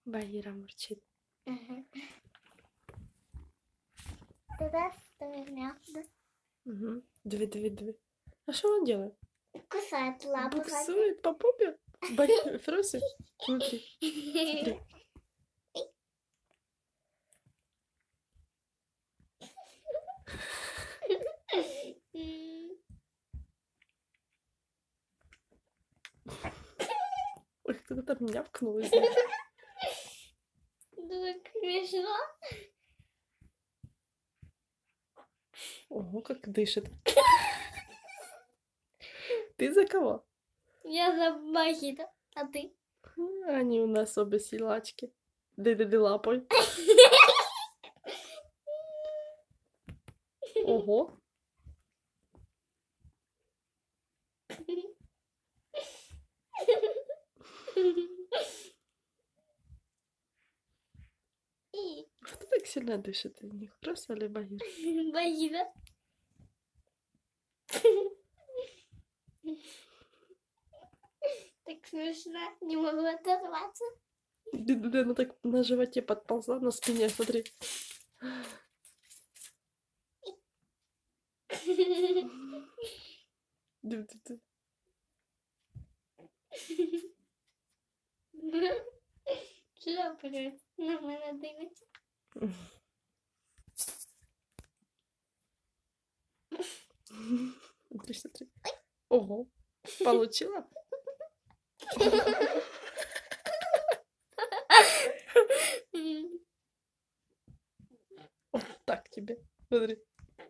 Багира мурчит. Туда ставим мясо. Угу. Две. А что он делает? Кусает лапу. Буксует по попе? Фроси? Смотри. Смотри. Ой, кто-то там мявкнул из них. Так смешно. Ого, как дышит. Ты за кого? Я за Багира. А ты? Они у нас обе силачки. Ды-ды-ды лапой. Ого. Кто так сильно дышит из них? Просто или Багира? Багира. Так смешно. Не могу оторваться. Ды-ды-ды, она так на животе подползла, на спине, смотри. Ды-ды-ды. Шлепает. На меня дымится. Смотри, смотри. Ого. Получила? Вот так тебе. Смотри.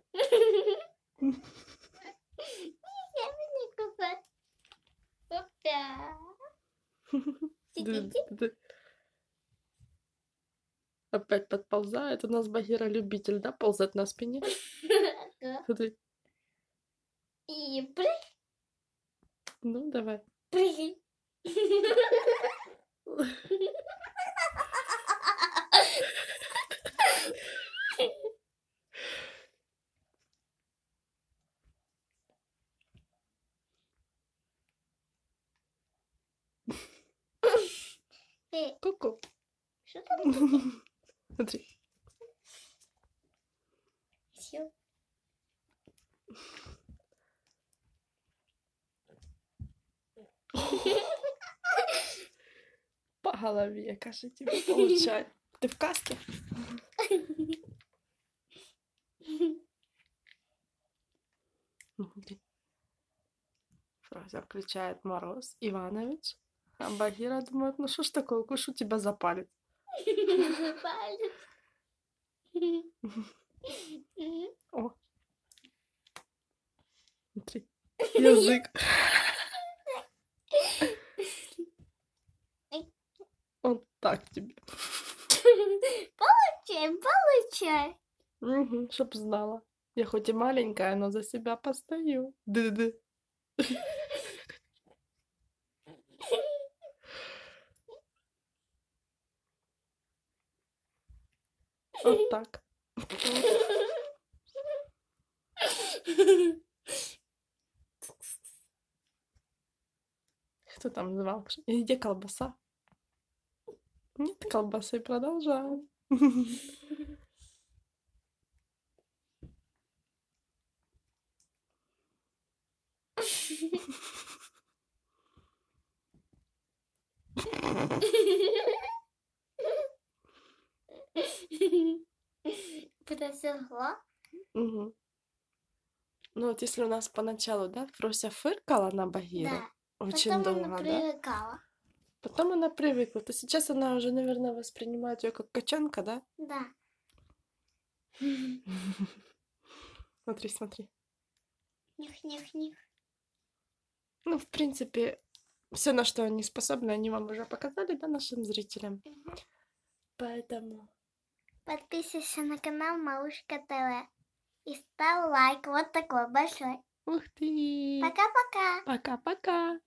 Я не кусать. Опа. Ды-ды-ды. Опять подползает. У нас Багира любитель, да, ползать на спине? Смотри. И прыгай. Ну, давай. Прыгай. Ку-ку. Что там? Смотри. Все. По голове, кажется, тебе получай. Ты в каске? Фраза включает Мороз Иванович. А Багира думает, ну что ж такое, укушу тебя за палец. Палец. О. Смотри. Язык. Вот так тебе. Получай. Угу, чтоб знала. Я хоть и маленькая, но за себя постою. Ды-ды. Вот так. Кто там звал? И где колбаса? Нет колбасы, продолжаем. Подожгла? Угу. Ну вот если у нас поначалу, да, Фрося фыркала на Багиру, Да. очень Потом долго, она да? привыкала. Потом она привыкла. То сейчас она уже, наверное, воспринимает ее как котенка, да? Да. Смотри, смотри. Нюх-нюх-нюх. Ну, в принципе, все, на что они способны, они вам уже показали, да, нашим зрителям. Поэтому... Подписывайся на канал Малышка ТВ. И ставь лайк вот такой большой. Ух ты! Пока-пока. Пока-пока!